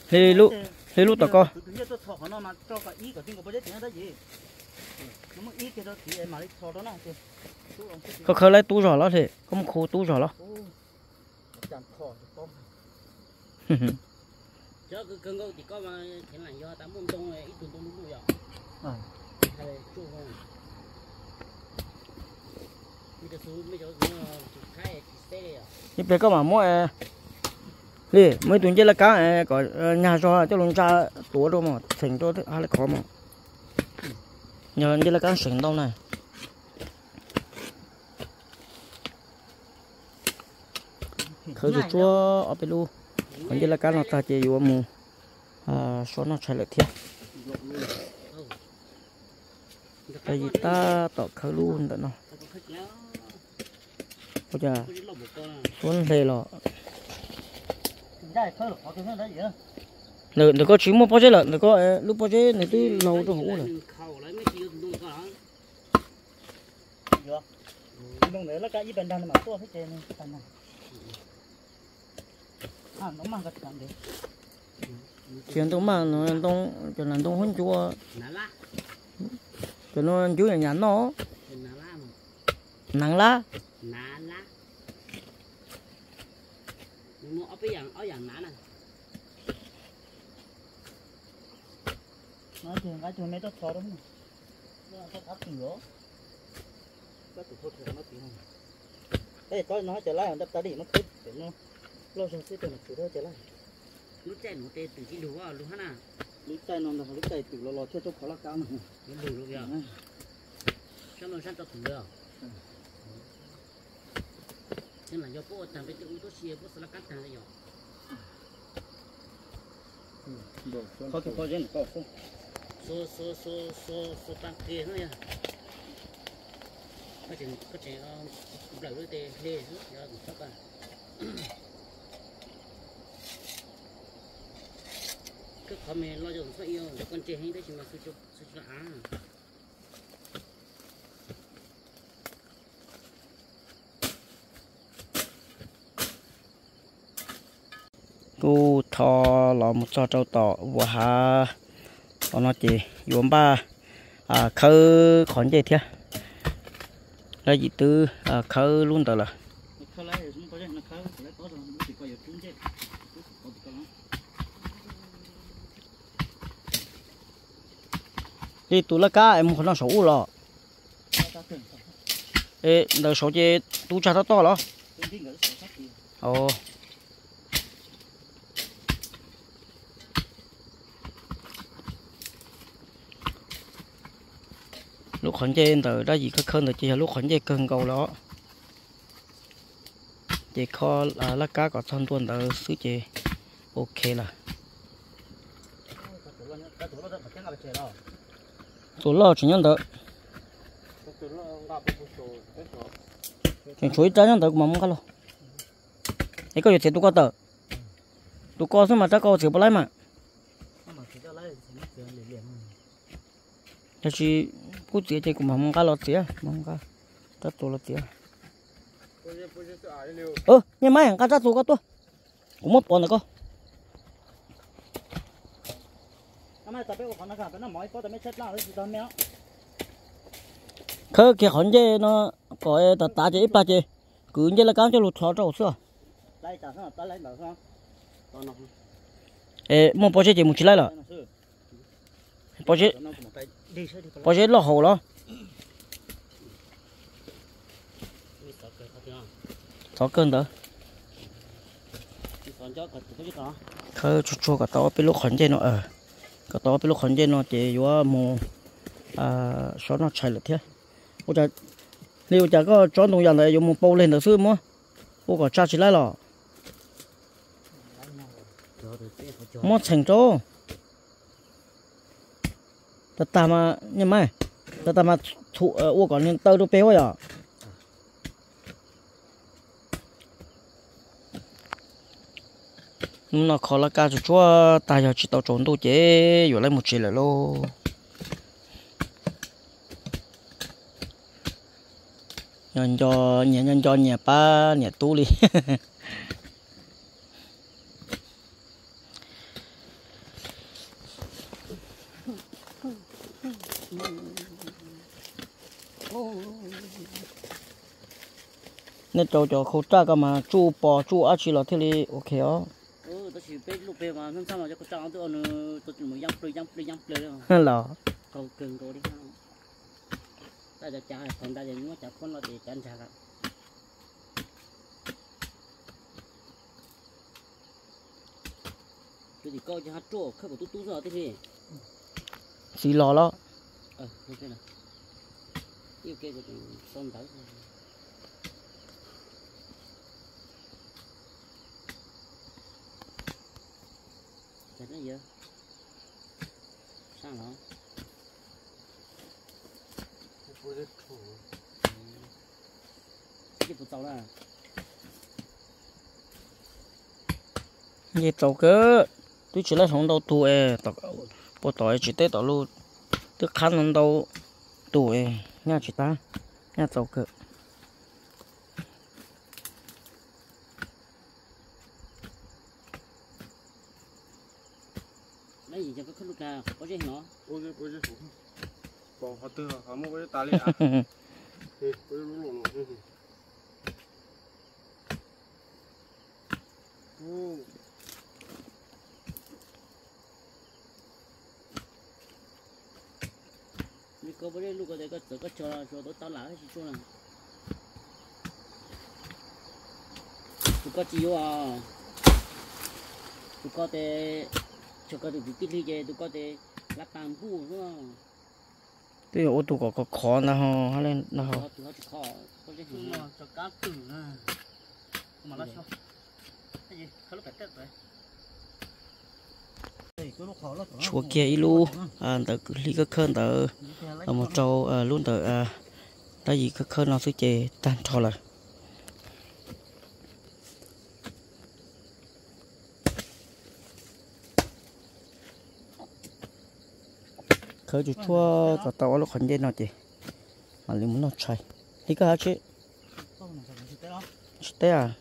Lê lúc tao co. Có khơi lấy tú rồi đó thì có một khô tú rồi đó. Chứ cứ cưng chỉ có mà thế là do tám môn tông ít tuần tông đúng rồi. Hay là chú không? Mấy chỗ khai xe đấy à? Như bây có mà mỗi đi mấy tuần chơi là cá có nhà cho luôn ra túa đâu mà thành cho hai là khó mà nhờ như là cá sừng đâu này khởi từ chua ở bên lu còn như là cá nó ta chỉ vô mù số nó chạy lại thiệt tại vì ta tạo khởi luôn đó nó bây giờ xuống đây là được có chuyện mua bao nhiêu lần được có lúc bao nhiêu này tôi lâu trong hũ rồi đông đấy là cái gì bên đằng mà tôi phải chơi này đằng này nó mang cái đằng đấy chuyện tôi mà nó đông cho nên đông hơn chúa cho nó chú nhà nó nặng lá mua ở dạng nã này nó thường cái thường mấy tao thò đó mà nó áp từng lỗ cái tụi thôi nó tiếng này đây có nó trở lại đập ta đi nó cứ để nó lo cho cái tiền nó trở lại lúc chạy nó tê từ cái lúa lúa hả lúc chạy nó là lúc chạy từ lo cho khó là cao mà nó lúa rồi sao nó sang tao thử được nên là do bố thằng bây giờ tôi xia bố sẽ là cắt thằng này rồi có cái gì có không số tăng kia thôi nha có chuyện lại đối tê lê nữa giờ sắp à cứ khó mình lo cho nó yêu cho con trẻ hay đấy chỉ mà sự cho á cô thò lò một trò trâu tỏ vừa hà còn nó chỉ dùng ba khơi khoản gì thế đây gì tư khơi luôn tờ là đi tụ là cá em không nó số rồi ê đợt số gì tụ chả to đó ồ lúc khoản trên từ đó gì có khơi là chỉ là lúc khoản dây cân cầu đó chỉ kho lá cá có thân tuần từ xứ chè ok là tụi lo chỉ nhận được chuyện chuối trái nhận được mà không có lo ấy có gì tụi có tờ tụi có số mà chắc có chịu bao lấy mà cho chị cút tía chị cũng không có lọt tía không có tất tổ lọt tía nhưng mà cái tất tổ có tôi cũng mất bọn này có khơi kia hòn dê nó có tạ chị ít ba chị cứ như là cá cho lụt thọ trâu xưa ê mua bao nhiêu chị mua chỉ lấy rồi bao nhiêu lo hồ đó có cơn đó khơi chua cả to cái lúc hòn dê nó cả to cái lúc hòn dê nó chỉ vô mù số nó chạy được thế bây giờ nếu chả có chó nông dân này dùng một bao lên được xưa mua bố có cha chỉ lấy rồi mua thành chỗ ta mà nhưng mà ta mà thụ ô còn nên tơ đâu béo à nó khó là cá chúa ta giờ chỉ tao trốn tôi chế rồi lấy một chỉ là lô nhân cho nhà ba nhà tu đi nên cho khâu tra cái mà chu bò chu á chỉ là thế này ok ó tôi chỉ biết lúc về mà sao mà cho con tôi ăn tôi chỉ muốn yam plei là cầu cường cầu đi không taจะจ่ายคนได้ยังว่าจะคนเราจะจันทร์ครับคือที่ก็จะฮัตโจ้เข้ากับตู้ซอที่นี่ xì lò đó ไม่ใช่นะyêu kiaก็ต้องได้จะได้เยอะสร้างเหรอcái tàu là như tàu cơ tôi chỉ là sống đâu tuổi tàu bộ tỏi chỉ tới tàu luôn tôi khăn lên đâu tuổi nha chị ta nha tàu cơ lấy gì cho cái lúc nào có gì nó ôi bỏ hạt tư hả mua cái tali à cái lỗ đi có bữa lúc có thể có cho tôi tao lá cái chỗ này tôi có chiếu à tôi có thể cho cái được tích lũy tôi có thể lắp tàng bu đúng không tôi ô tô có khó nào ho hay lên nào tôi có khó có cái gì cho cá tử nè mà nó sao cái gì khá là tết vậy chúa kia ilu tờ lý cái khơn tờ ở một châu luôn tờ đó gì cái khơn nó sẽ chè tan cho lại khơi chú chua tàu tàu nó còn dây nó chị mà liền muốn nó chạy thì cái chứ té à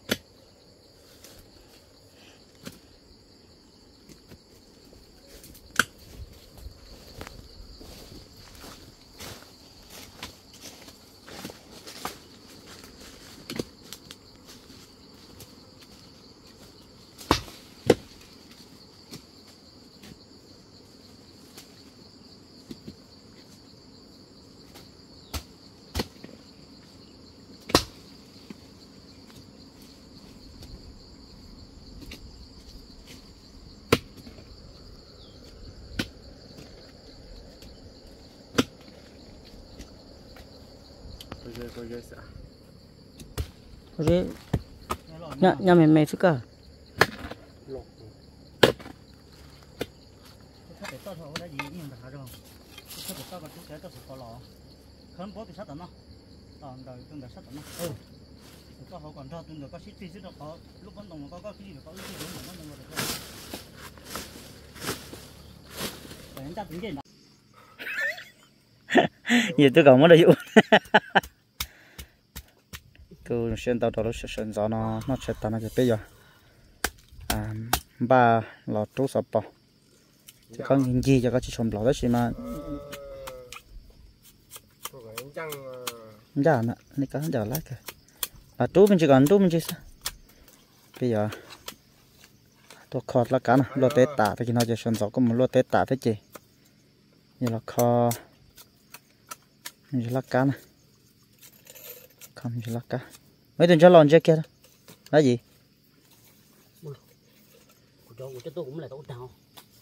rồi nhà mày sức à khấn bố thì sát tận nó đời tương đời sát tận nó có họ còn cho tương đời có xít nó có lúc vẫn đồng có cái gì có cái gì đúng mà nó được phải anh ta tính gì nào gì tôi còn mới được cứ xuyên tàu đó xuyên gió nó sẽ tao nó sẽ bây giờ ba lò trú sập bò thì không hình gì cho các chị chồng lò đó chỉ mà giờ nè này có giờ lái kìa trú mình chỉ còn trú mình chỉ sao bây giờ tôi kho lá cá nè lô tết tả thì nó chỉ xuyên gió có một lô tết tả thế chị như là kho mình chỉ lá cá nè không chỉ lá cá mấy tuần cho lon chưa kia đó là gì của tôi cũng là tàu tàu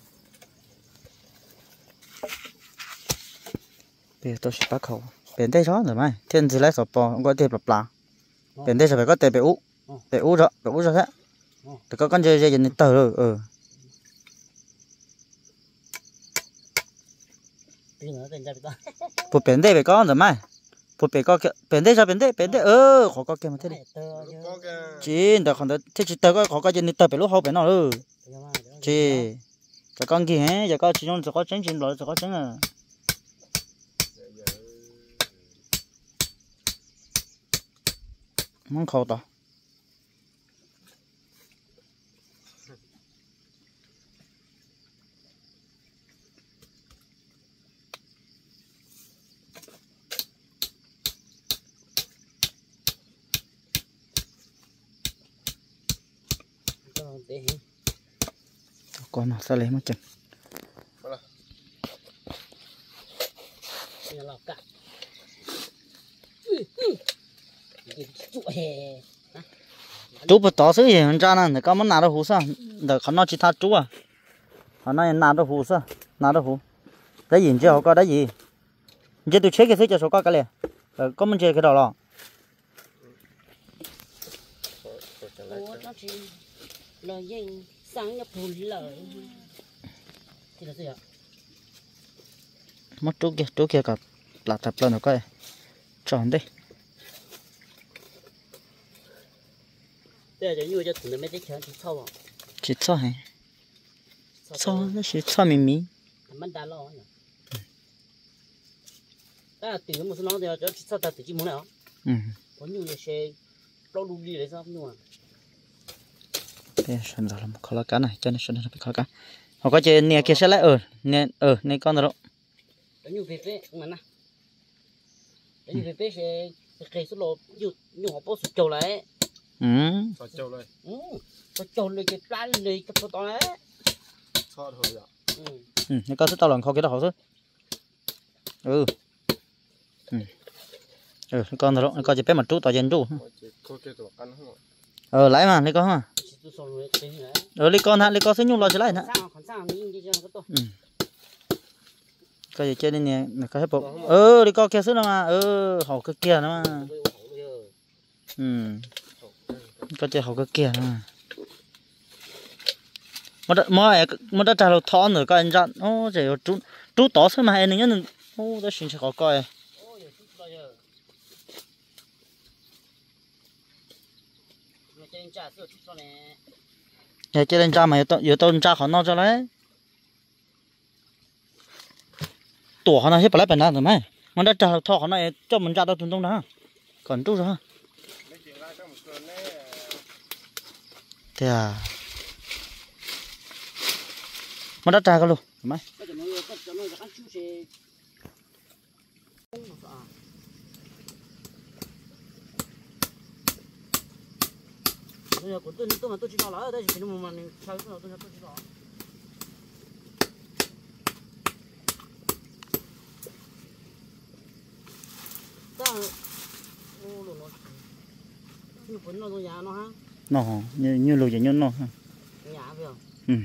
bây giờ tôi sẽ bắt khẩu biển tây gió rồi mày thiên chỉ lấy sọp bò không có tiền bập lạ biển tây sẽ phải có tiền bể ú rồi thế thì có con dây nhìn tờ rồi một biển tây phải có rồi mày một biển có biển tây sao biển tây khó có kia mà thế đi chỉ đợt còn đợt thế chỉ tờ có cái nhìn tờ phải lúc hậu biển nào rồi chỉ cho con kia hả giờ có chỉ cho có trứng rồi cho có trứng à món khâu to để còn nó sẽ lấy một chừng là lọc cả chuột hè chú bớt tỏ sự gì hơn cha nè, có món nào đó hú sao, đểเขาnói chỉ thà chú à, họ nói nào đó hú sao, nào đó hú, đấy gì chứ họ có đấy gì, chứ tôi check cái thứ cho số có cái này, có mình chơi cái đó lo. ủa nó chỉ là gì sáng nhập hồn lợi thì là gì ạ mất chú kia cả là tập lên rồi coi, chọn đi. đây là như cho tụi nó mấy cái chuyện chỉ sâu à chỉ cho hay, cho nó chỉ cho mình mình đã lo nhỉ ta từ một số nó thì cho sao ta từ chỉ muốn nào có nhiều xe lo đủ đi đấy sao nhưng mà thế xem rồi là một khó cá này cho nên xem là bị khó cá họ có chơi nè kia sẽ lại nè con rồi có nhiều phê mà nè có nhiều phê sẽ cái số lô nhiều họ bớt trâu lại sọt trâu đây sọt trâu này cái plan này cái số to đấy sọt thôi ạ nè con sẽ tao lần khó cái đó họ thôi con rồi con chỉ biết mặt chú tao dân chú lấy mà lấy con hả lấy con hả lấy con sẽ nhung lo trở lại nữa coi chơi đi nè coi hết bộ lấy con kia xứ nào mà họ cái kia nữa mà coi chơi họ cái kia nữa mà đã trả lời thon rồi coi anh dặn trời chú tỏ xem mà anh ấy nhá đó xin cho họ coi chơi lên cha mà giờ tôi cha họ nó cho lấy tổ họ nó hết phải lấy bản nào rồi mày mà đã trả thọ họ này cho mình ra đâu tuần trong đó còn chút rồi thế à mà đã trả cái luôn mày bây giờ tôi mà tôi chỉ nói ở đây chỉ nhưng mà mình sao tôi chỉ nói ta ô nó như phấn nó nhà nó ha nó như lùi như nó ha nhà phải không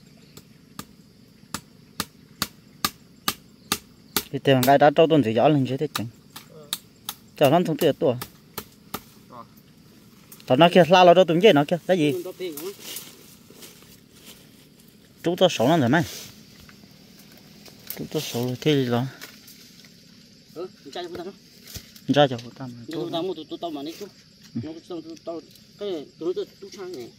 thì tiền cái đã trâu tuần thì gió lên chứ thế chẳng chào nó thông tuyệt tuổi tao nó kia la lo đâu tụi nó kia cái gì chú tao sống nó rồi mày chú tao sống thế gì đó ra cho tao tao mua tao mà đấy chú nó xong tao cái tôi sang này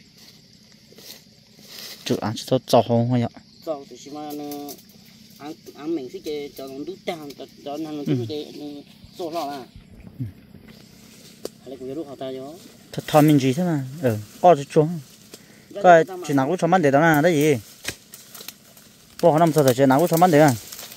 chú ăn cho tao không hay ạ tao thì chỉ mà ăn mình thích cái cho nó đút trang cho nó đút cái số lo à hay là cũng họ ta cho thật thầm mình gì thế mà coi cho coi chỉ nào cũng cho bán để đó là đấy gì bỏ họ nằm sao chỉ nào cũng cho bán để à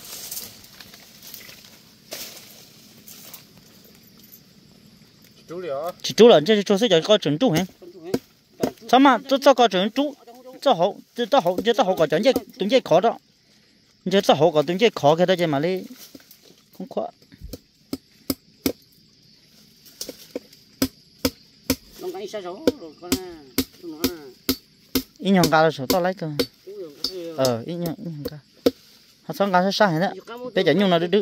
chỉ chú là chứ chú sẽ cho coi chuẩn chú hả sao mà cho coi chuẩn chú cho họ có chuẩn chứ tụi chứ khó đó chứ cho họ có tụi chứ khó cái đó chứ mà đi không khó ít nhon cá là số to lấy cơ ít nhon cá họ xong cá sai hết đó bây giờ nhung nó đứt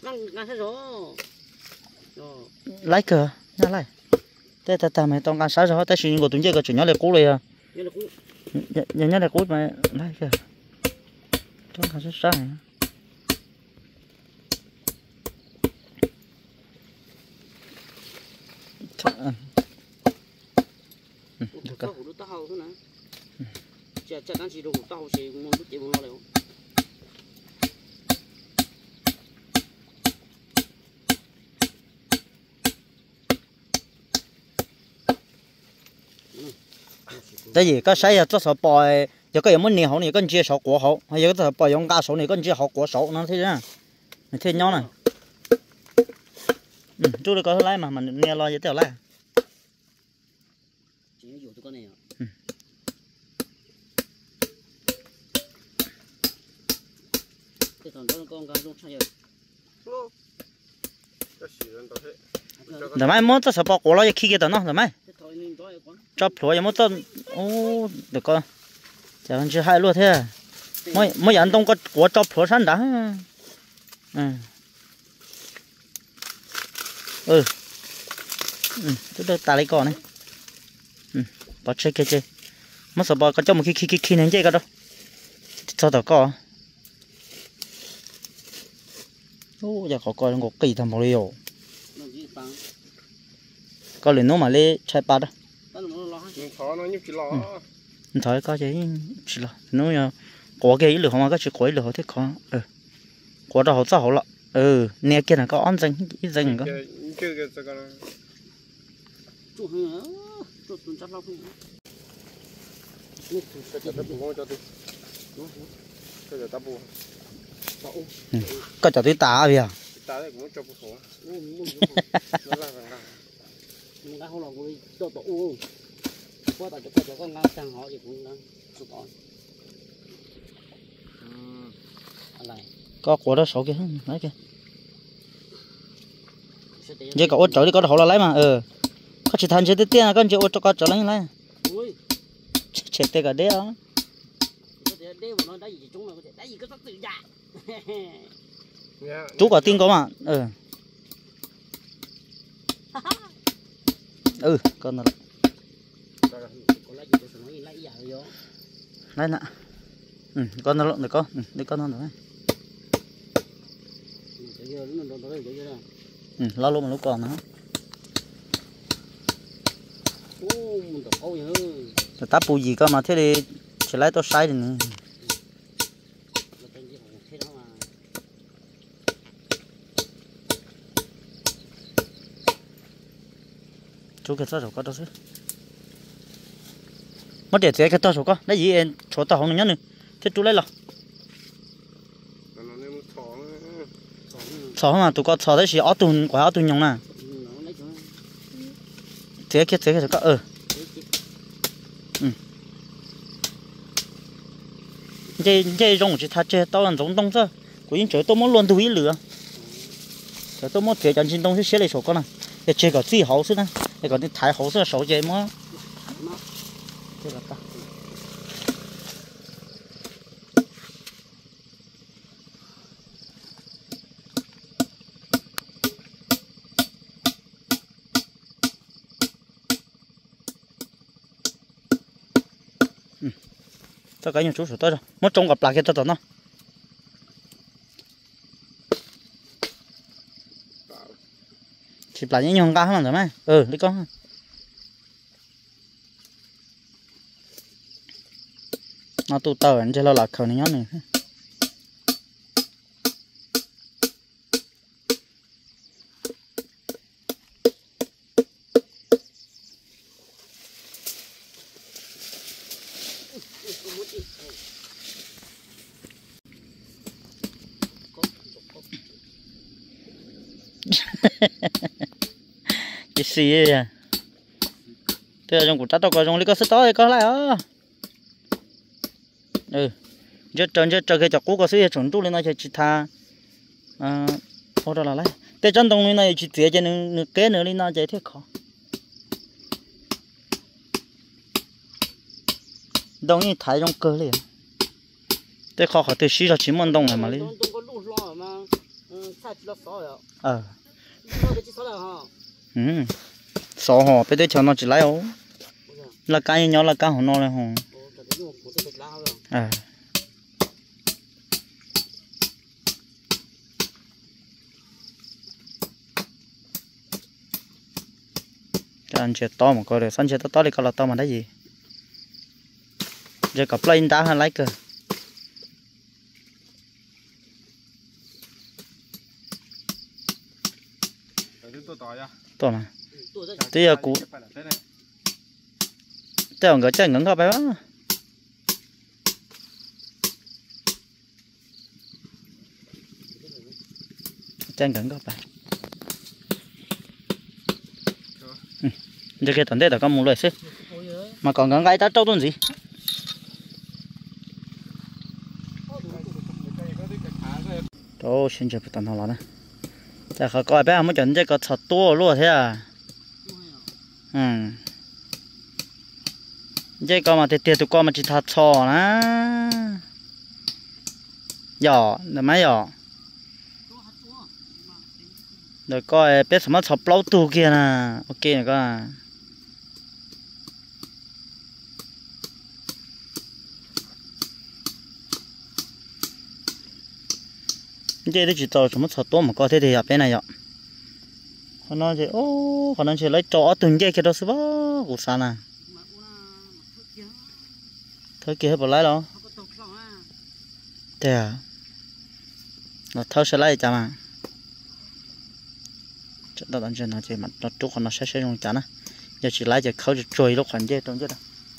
lấy cơ nha lấy thế ta mày tông cá sai rồi ta sử dụng của tụi chơi cái chuyện nhỏ là cũ rồi à nhỏ là cũ mà lấy cơ tông cá sai được cơ. Chả đang chỉ đồ tao chỉ muốn chút tiền lo liệu. cái gì có sai cho sợ bòi giờ có muốn nhiều hậu này con chia sổ của hậu hay giờ có bòi用cá sổ này con chia hậu của sổ nó thế nhá thế nhau này chú được có lái mà nghe lo vậy tiểu lái chỉ dùng cái này cái thằng đó con cá rong sao lô cái gì lên tao thế rồi mai muốn cho sợ bỏ cổ nó khi cái đó nó rồi mai cái thằng này đó con cho phổi muốn cho ô được con chả ăn chưa hai luôn thế à mới ăn đông có của cho phổi sẵn đã chúng tôi ta lấy con này bỏ chơi chơi mất sợ bỏ có cho một khi nên chơi cái đâu sao tao có ô giờ có coi nó kỳ thằng mồi rồi có liền nó mà lấy chạy ba đó khó nó như chỉ lo thôi có chứ chỉ là nó có cái lửa không có chỉ có lửa thế khó có đâu sao hậu lợ nè kia là có ăn dành có chưa cái con chú hả chú tuần chắc lâu có cho tôi tả vậy à tả đấy cũng cho bố số nó là mình đã không lòng người cho tổ qua tại cho con ngang sang họ thì cũng đang chụp on này có của đó số kia lấy kia vậy cậu trở đi có hậu là lấy mà có chỉ thành chỉ tới tiền con chỉ ô cho con trở lấy chết tê cả đấy á chú có tin có mà con là lấy nè con nó lộn được con đi con nó nữa lo luôn mà lúc còn nữa ta bù gì cơ mà thế thì chỉ lấy tôi sai thì nữa chú cái tao có đâu chứ mất để cái tao số có lấy gì em chỗ tao không nhớ nữa thế chú lấy lo sò mà tụi con sò đấy chỉ ở tuần quả ở tuần nhung nè thế cái có chơi rong chỉ thà chơi tao ăn rong đông thôi của những chỗ tôi muốn luôn đuổi lửa chỗ tôi muốn chơi chân chân đông sẽ lấy số con này để chơi cái gì hậu xí nè để còn đi thái hậu xí số chơi mà chơi ta tất cả những chú sửa tới rồi mất trông gặp lại cái tao nó chỉ lại những nhông cá hơn rồi mấy đi con nó tụ tờ anh chơi lo lạc khẩu này nhón này cái gì vậy thế là trong củ tát tao có trong lý có sức to thì có lại giờ cái chọc cũ có sức chuẩn tu lên nó chỉ tha ô đó là lấy thế chân đông lên này chỉ tía cho nên kế nữa lên nó dễ thế khó đông như thái trong cơ liền thế khó khỏi từ xí ra chỉ món đông này mà lên sò họ bây giờ cho nó chỉ lấy ô là cái nhỏ là cái họ nó là họ cái anh chơi to mà coi được sân chơi to đi coi là to mà đấy gì giờ cặp plane đá hay lấy cơ to mà thế giờ cú thế ông cái chân ngẩng cao bé quá chân ngẩng cao bé giờ cái thằng đấy là có một loại xí mà còn ngẩng cái ta trâu tuần gì Đó xin chào tận họ nè. Chả khó coi bé mới chuẩn chắc có thật to luôn thế à. Chứ con mà tiệt tụi con mà chỉ thật sò nè. Giỏ, là mấy giỏ. Rồi coi biết什么 sọp lâu tù kia nè. Ok nè con à. Chứ đấy chỉ tao 什么 sọp to mà có thể thì ở bên này ạ. Còn nó chỉ còn nó chỉ lấy chó từng cái kia đó xí bá của sao nè. Thôi kia bỏ lại đâu. Thế à. Nó thâu sẽ lấy chả mà. Chắc tao đánh chân nó chỉ mà nó trúc còn nó sẽ dùng chả nè. Giờ chỉ lấy chỉ khâu chỉ trôi lúc khoản dê trong chứ đâu.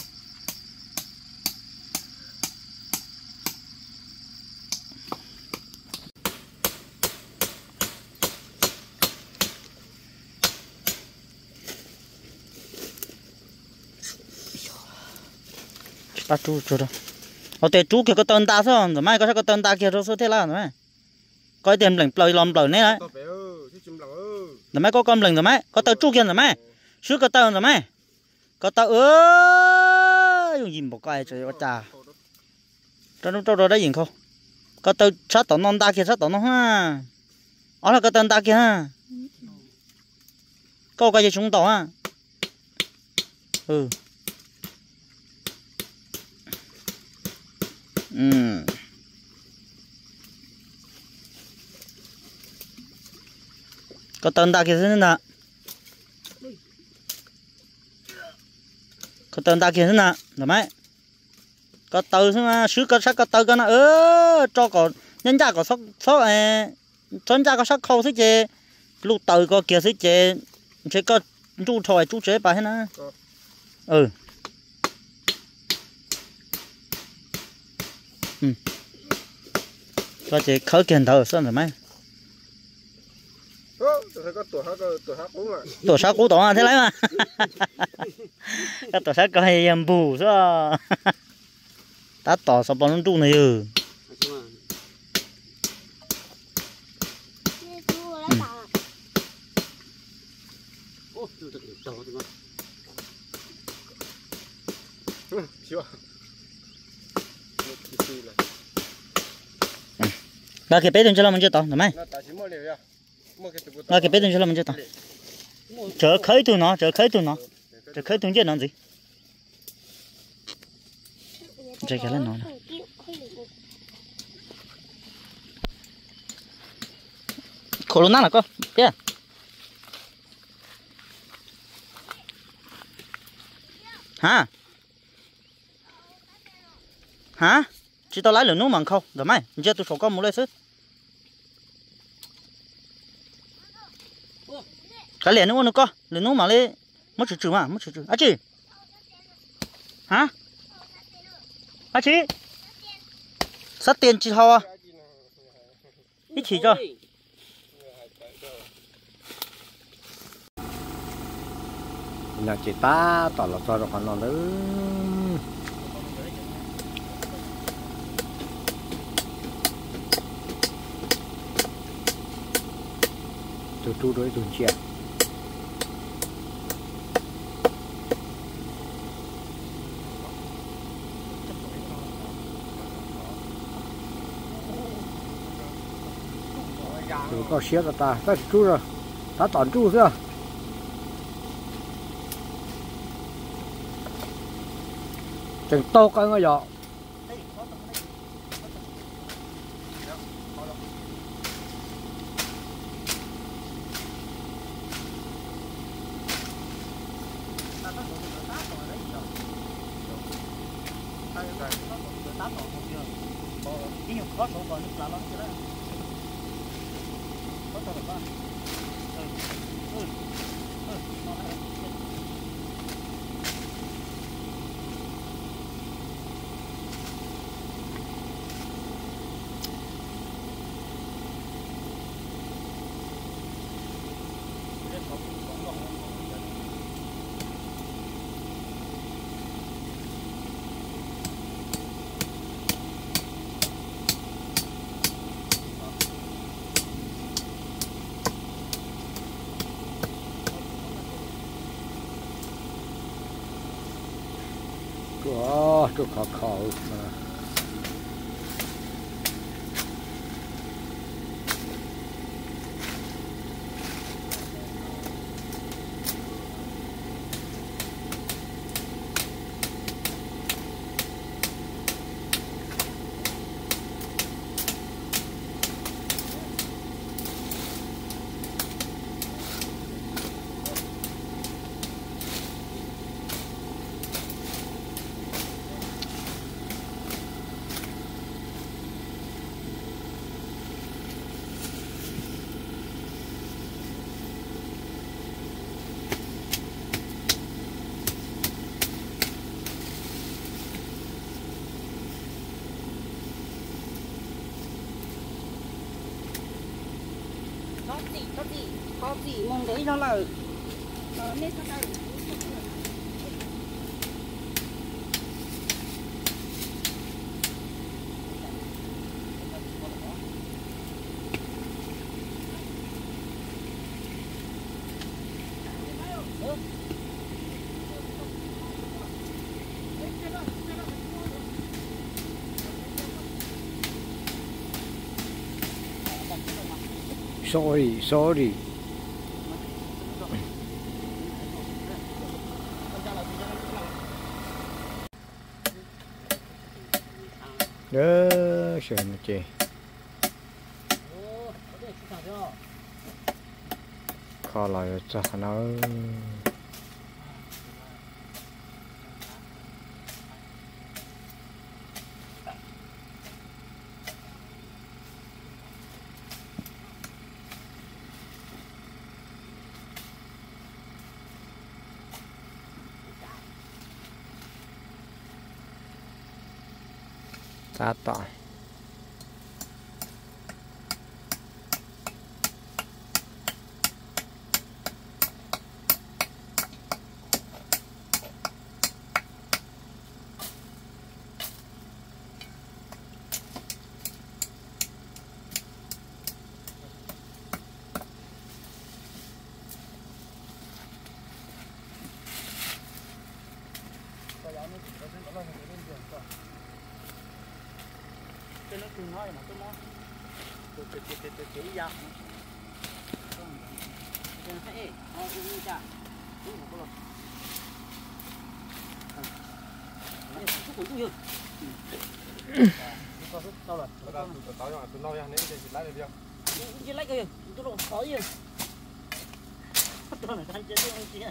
Ta chú chú đâu, ở đây chú kia có tên ta sao, rồi mai có sao có tên ta kia rồi sao thế là rồi mai, coi tiền lệnh plei lom plei này, rồi mai có con lệnh rồi mai, có tao chú kia rồi mai, chú có tao rồi mai, có tao dùng gì một cái trời ơi cha, trong đó đấy gì không, có tao sát tao non ta kia sát tao non ha, đó là có tên ta kia ha, có cái gì chúng tao ha, có tên ta kia thế nào, có tên ta kia thế nào, được mấy, có tàu thế mà sứ có sắc có tàu cái nó cho có nhân gia có sóc nhân gia có sắc khâu thế chứ, lúc tàu có kia thế chứ, chỉ có chú thổi chú chế bài thế nào, có chỉ khởi kiện đầu sơn rồi mấy tổ sáu cũ tổ thế lấy mà các tổ sáu coi em bù sao ta tỏ sao bọn nó trụ này là cái bé đừng cho nó mình chưa tao, được mấy? Là cái bé đừng cho nó mình chưa tao. Chờ khởi tụi nó, chờ khởi tụi chết nó gì? Chơi cái lên nó. Corona là con, yeah. Hả? Hả? Chỉ tao lái lửa nút mà không, rồi mày, giờ tôi số con một lấy sức. Cái liền nữa con, lửa nút mà lấy, mất chữ mà, mất chữ. À chị, hả? À chị, sát tiền chị thao à? Ít chỉ cho. Nhà chị ta tỏ là cho được con nó nữa. Từ chú đối dùng chè từ có xía của ta chú rồi ta toàn chú chưa chừng to cái ngôi giỏ có số còn là lắm chứ đấy có số được không khó chút khó khó mà có gì mong đấy nó là nên sao đây sorry đó sợ nó chê khó lại cho nó ta tỏ cái nó cùng nói mà tôi nói cái dạng cái này nó cũng như chả đúng không có rồi chút cũng nhiều tao là tao cho tôi nói nên cái lái được chưa chỉ lấy cái tôi đâu khó gì tao là cái chơi không kia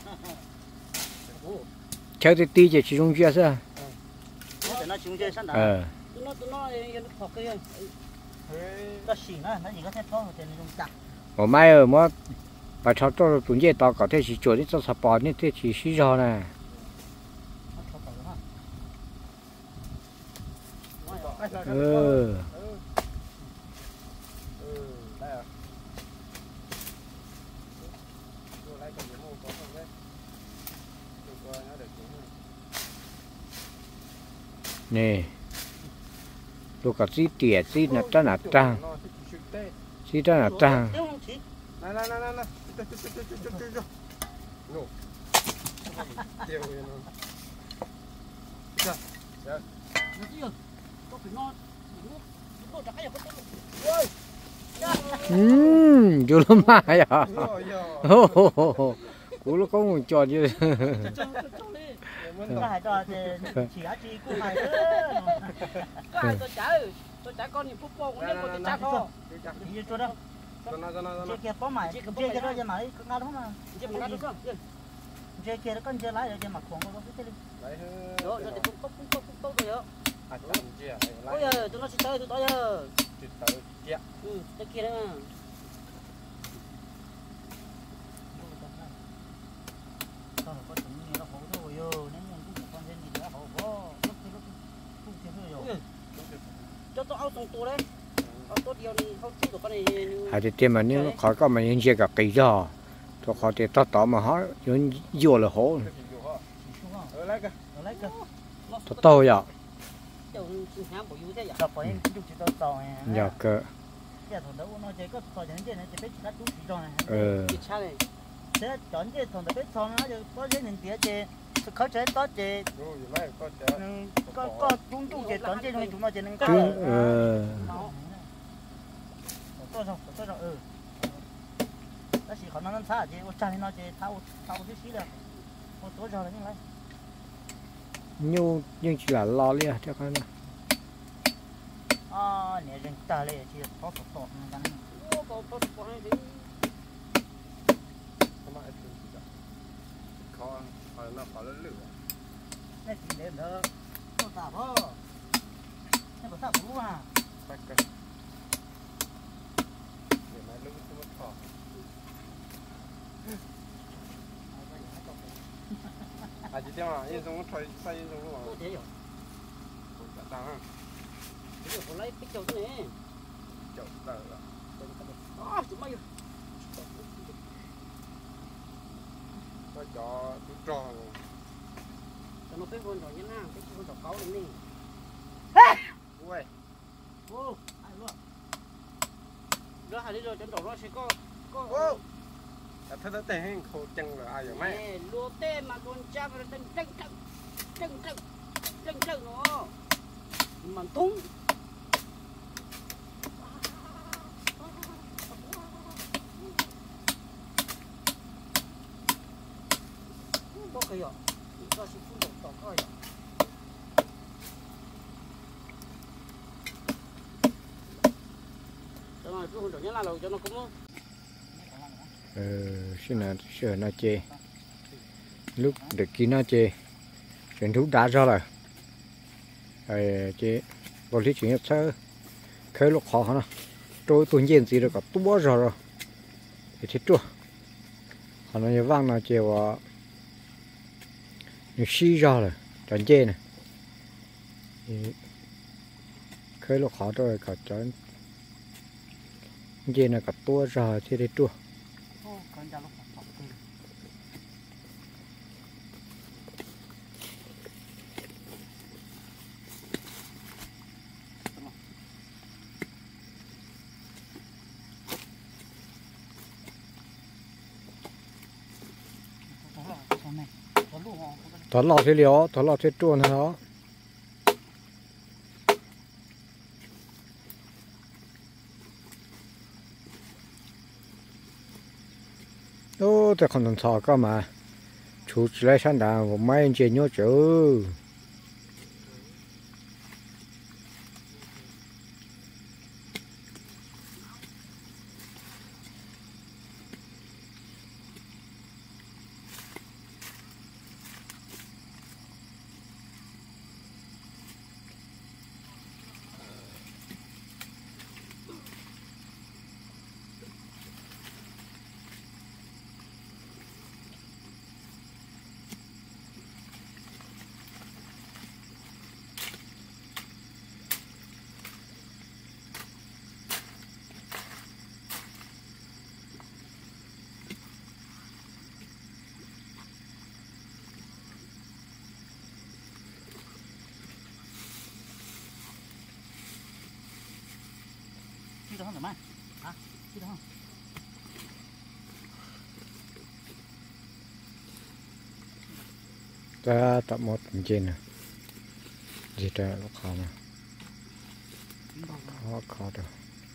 theo thì tí chỉ dùng chưa sao nó chúng chơi sẵn đã tôi nói nó học cái nó xỉ nó chỉ có thể phô thì nó dùng chặt ở mai ở mà bà cháu cho tụi nhẹ tao có thể chỉ chuột đi cho sập bò như thế chỉ xí cho nè nè lúc cả xí tỉa xí nè ta nè trang xí ta nè trang này no tiêu rồi nó nó chứ có phải nó chặt cái vô lắm mà à cú nó có một trò như cái trò thì chỉ chỉ cũng hay cái tôi chả con thì phúc phong nên con chả có như chỗ đó chơi kia có mày chơi cái đó cho mày có ngao đúng không chơi một cái đó chơi kia nó con chơi lái rồi chơi mặt khổng nó cái đó rồi thì cũng rồi đó ôi giời tụi nó chỉ tới giờ tới kia đó có chúng như nó hổ thôi yo nếu như cũng con trên gì đó hổ có lúc cũng chưa rồi cho tôi ao xong tôi đấy tôi điều đi không chịu được con này hay thì tiền mà nếu khỏi có mà những gì cả kỳ do cho khỏi thì tao mà hỏi những vô là hổ tao vậy giờ cơ thế chọn cái thằng tập biết thằng nó có cái nhìn tía chè khó chơi tốt chè có chúng chè chọn chè chúng nó chè nên có tôi rồi đó chỉ còn nó xa chè cha thì nó chè thao chút xíu được tôi rồi là như vậy nhưng chỉ là lo liền cho con nè rừng ta lên chỉ có sọt cái này có đấy khó nó khó lớn lửa này chỉ để nó có tạp không nó có tạp luôn à phải cái để mà lửa không mất khó chỉ tiếng à yên giống trời say yên giống luôn thế rồi đã tăng ha bây giờ lấy cái chậu thế này chậu đỡ chúng mày nó cho chú tròn cho nó cái con rồi nhá nào cái con chậu cáu lên đi ui ô ai luôn đó hai đứa rồi chân đầu nó sẽ có thế đó tên khô chân rồi ai vậy mấy lúa tê mà con cha mà chân nó mà tung có cái gì có sự phun độc coi cho nó phun độc nhá là cho nó cũng xin là sửa nó chê lúc được kỹ nó chê chuyện thú đã ra rồi chê bỏ lý chuyện sơ khơi lúc khó hả trôi tuần nhiên gì rồi cả tua rồi thì chết chua họ nói như vang nó chê vào những xí ra rồi tròn chê này khơi lúc khó rồi cả tròn chê này cả tua rồi thì chết chua thoát lọt thế liều thoát lọt thế chuồn hả ô thế còn thằng thọ cơ mà chú chỉ lấy sản đàn một mấy anh chị nhớ chứ đi đâu không mày hả đi đâu không ta tập một trên này gì đó nó khó mà khó đâu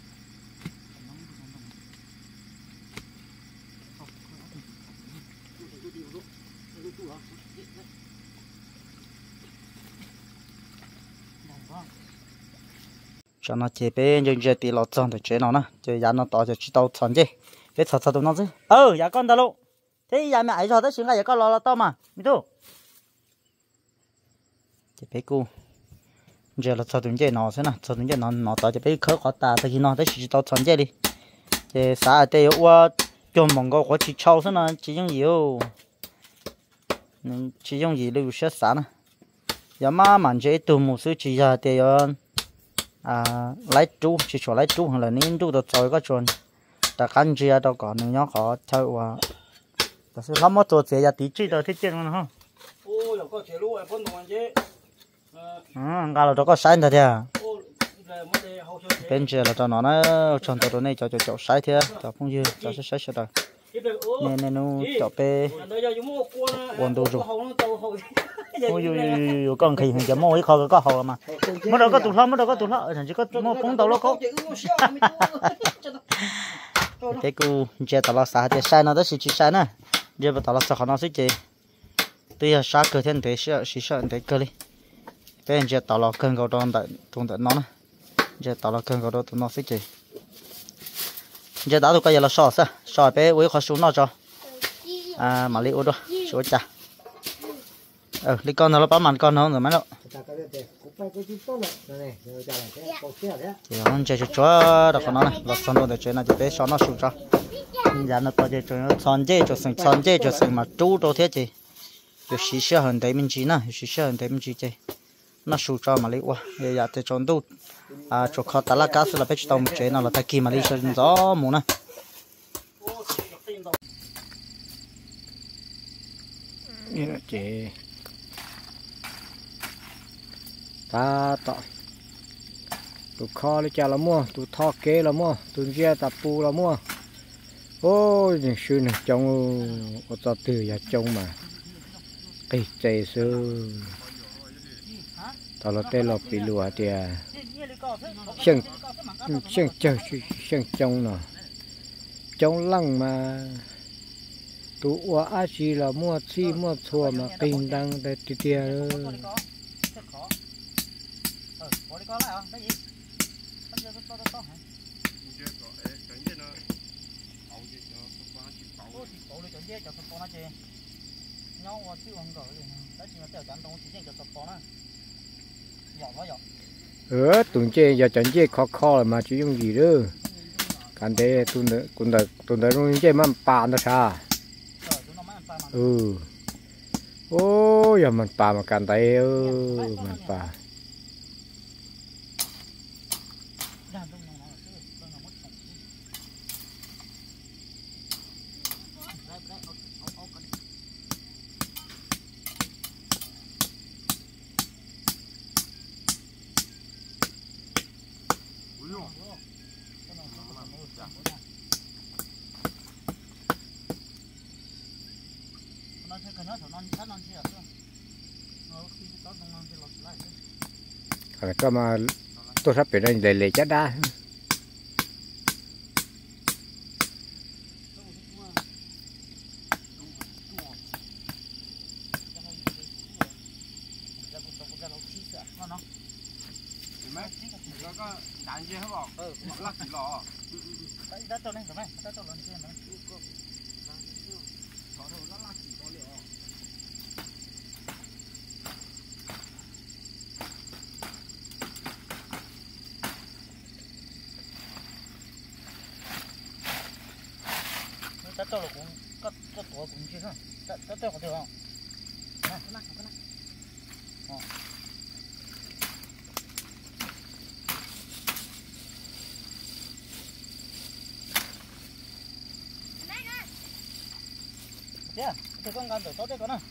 cho nó chế bé nhân chế tí lọt xong thì chế nó nè chế giá nó to cho chỉ tao chọn chế bé thật thật tụi nó chứ giá con tao lộ thế giá mẹ ấy cho tới xứng là giá con lo to mà mi tu chế bé cu giờ là thật tụi chế nó thế nè thật tụi chế nó to chế bé khớ khó ta thì khi nó tới chỉ tao chọn chế đi chế xã ở đây qua cho mong có chỉ trâu thế nè chỉ dùng nhiều chỉ dùng gì lưu xét xã nè giờ mà mình chế tụi một số chỉ ra thì lấy chú chỉ cho lấy chú hoặc là nên chú được chơi cái chuyện ta khăn chia đâu còn nữa họ chơi và ta sẽ làm một chỗ chế ra tí chi đó thế chứ không ha ôi có chế luôn con đồng chế ngà là đó có sai thật à bên kia là cho nó chọn tàu này cho sai thế cho không như cho sẽ sai rồi nè nó chọc pe quần đồ rồi ôi ôi con khỉ hình chấm môi khó có hậu mà mất đâu có tụt lắm chỉ có mua phúng tàu nó có cái cô chơi tàu xa thì sai nó đó chỉ sai nè giờ bắt tàu xa nó sẽ chơi tuy là xa cơ thiên thế sợ thế cơ đi thế giờ tàu cân cầu trong tại nó nè giờ tàu cân cầu đó tụi nó sẽ chơi giờ đã tụi cái giờ là sò bé với khó xuống nó cho mà lấy ô đó số chả đi con nó bám màn con nó rồi mấy đâu thì nó chơi chó đập nó này lọt xong rồi để chơi nó chỉ bé cho nó sụt cho giờ nó có chơi nó son chơi cho sừng mà chú đâu thế chị rồi xí xíu hơn đấy mình chỉ nè xí xíu hơn đấy mình chỉ chơi nó sụt cho mà lấy qua giờ thì chọn đâu chỗ khó ta là cá là bé tàu một chơi nó là ta kia mà đi chơi gió mù nè như là chị ta tọ tụi kho lấy cha là mua tụi thọ kế là mua tụi gia tập pu là mua ôi những sự này trông ở tao từ nhà trông mà cái chạy sư tao là tên là bị lùa thì xem trông nè trông lăng mà tụi qua á chỉ là mua chi mua thua mà kinh đăng để tiệt tụi chơi giờ chọn chơi khó mà chỉ dùng gì đó cái đấy tụi nó chơi mà bàn đó sao ôi giờ mình bàn mà cái đấy mình bàn cái mà tôi sắp bị đây để chết đá cho là cũng có tuổi cũng chưa ha có được không này cái này thế thì con gan tốt đấy con à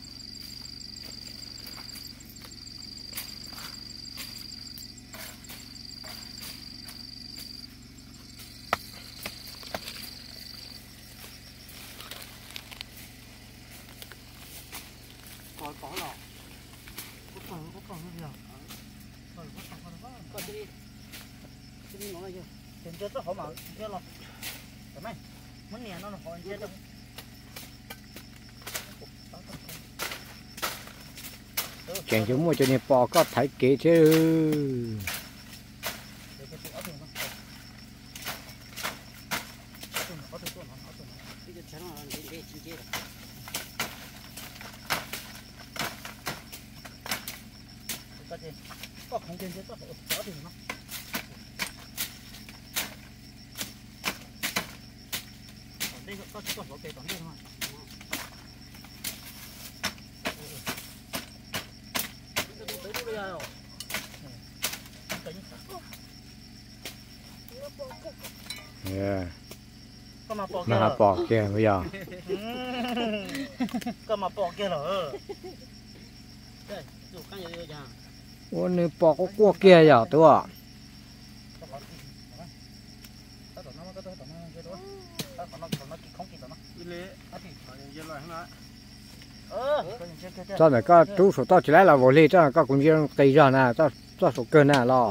có lò có phần cái gì à có đi nói chưa tiền chết rất khó mà chết lò cái này muốn nè nó là khó chết đâu chuyện chúng mua cho nên bò có thấy kế chứ có không tiền chết có tiền không đây có cái tổng đây thôi mà bỏ kia bây giờ có mà bỏ kia rồi ôi này bỏ có cua kia giờ tôi à giờ lại hết cho này có chú số to chỉ lấy là vô lý cho có cũng như tây ra nè cho số cơn nè lo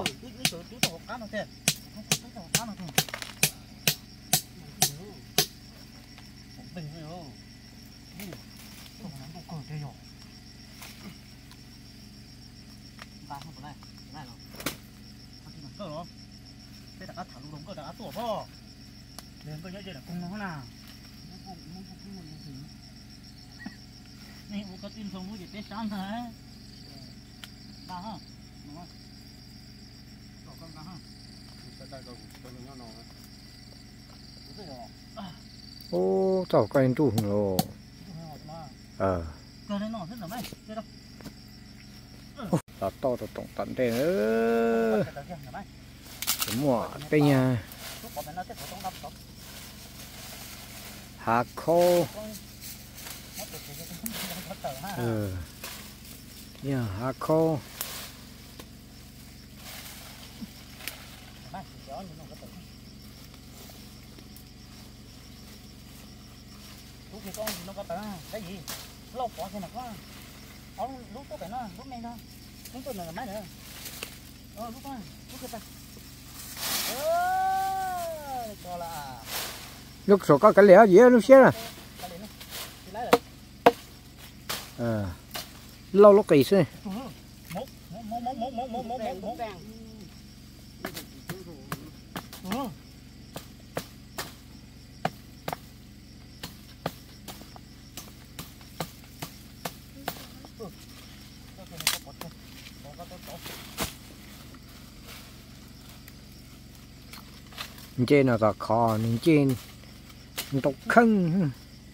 นี่มันก็ติ้นทรงรู้จะเป็นชั้นนะบ้าฮะหนูว่าต่อกันนะฮะ ô cháu cái chú hùng lô cái này nó rất là mấy cái đó là to tổng tận đây nữa mua đây nha hạt khô nha hạt khô thì con nó có cái gì lâu quá thế nào quá lúc có phải nó lúc này thôi chúng tôi là mấy nữa lúc đó lúc cái ta cho là lúc số có cái lẻ gì lúc xé nè lâu lúc kỳ xí trên là kho nên trên tộc khăn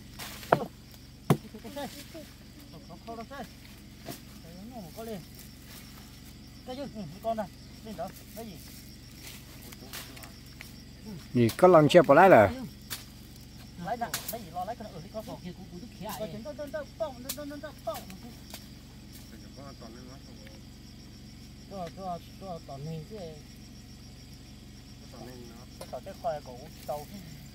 gì có lần xe bỏ lái là lấy gì lo lấy cái ở cái sổ kia cũng tức khía ai cho toàn này chứ tao chắc khoai cổ tao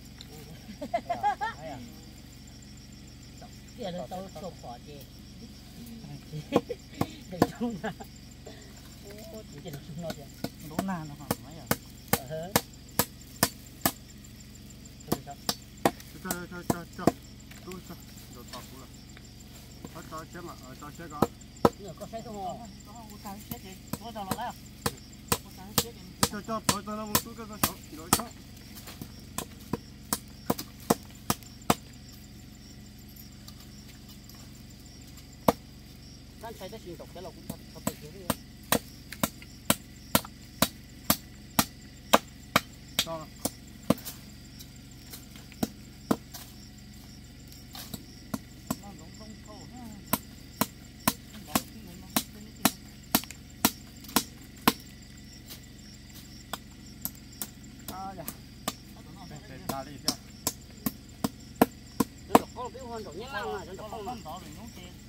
kia là tao sổ phỏ chị để chung na chỉ để chung nó chứ đố na nó hỏng mấy à cho chết mà cho chết cả có chết không có chết gì có cho nó lấy à cho nó một chút cái số rồi cho đang chạy tới xuyên tộc cái là cũng thật tự nhiên đi cho con biết hơn rồi nhá, rồi con không